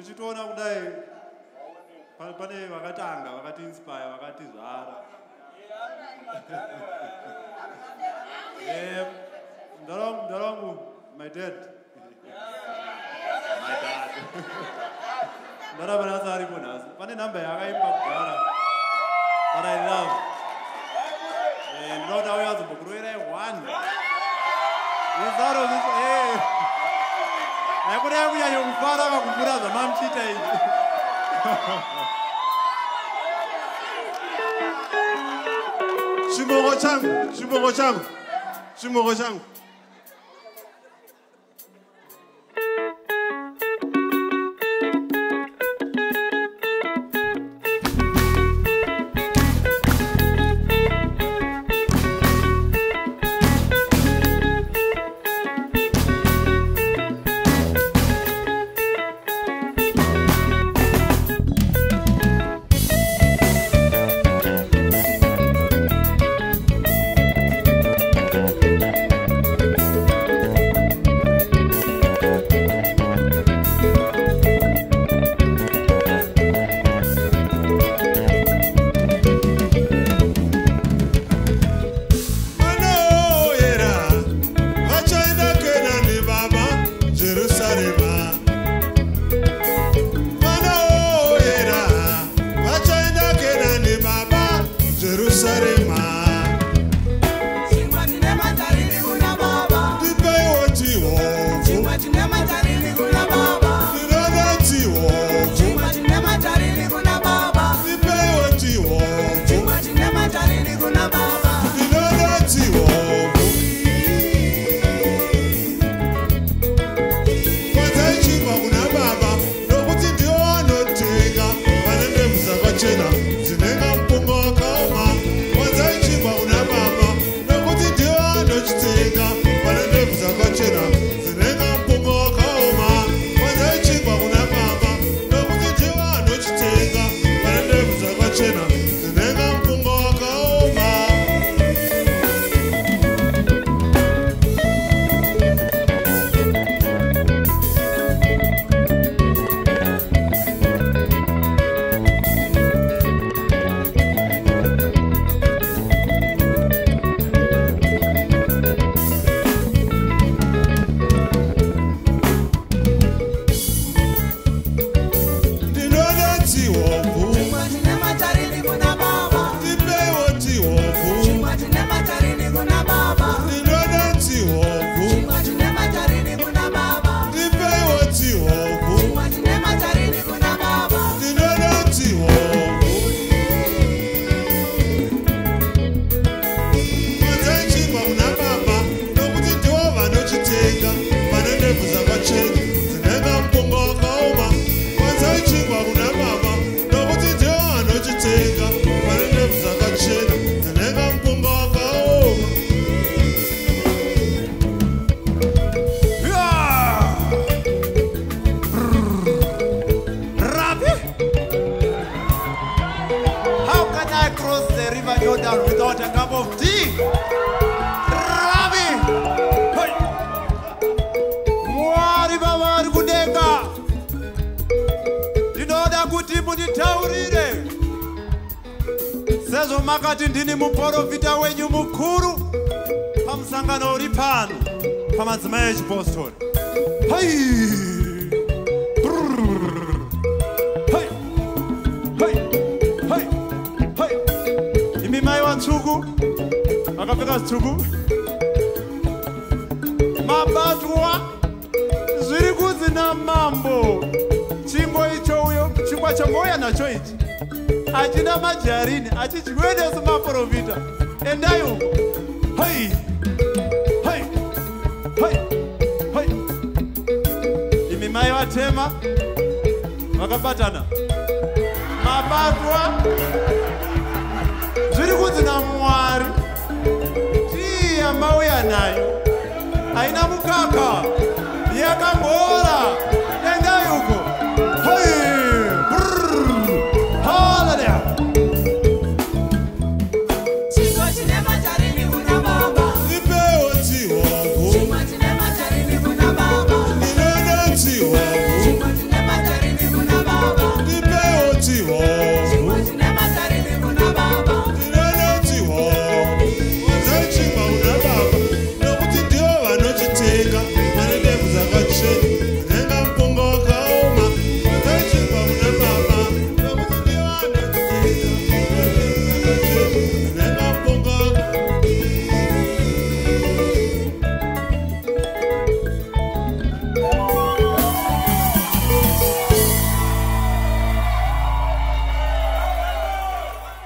muchitoona kudai pane vakatanga vakati inspire vakati zvara ndarangu my dad ndarabana aripo nhasi pane namba yakaimba kugara that I love ndinoda uyazombokuroverai one haikudai kunyanya kufara vakupfuura zvamamuchiita izvi chimoko changu without a cup of tea. Ravi! Mwari vavari kudenga. Ndinoda kuti munditaurire. Sezvo makati ndini muprofita wenyu mukuru pamusangano uri pano pamadzimai echipostori. Tsvuku vakapfeka zvitsvuku mabatwa zviri kunzi namambo chingwa icho uyo chingwa chamauya nacho ichi achina majarini achidyiwene semaprofita endai uko imi mai vatema vakabatana mabatwa zviri kunzi naMwari tii mauya nayo haina mukaka yakambora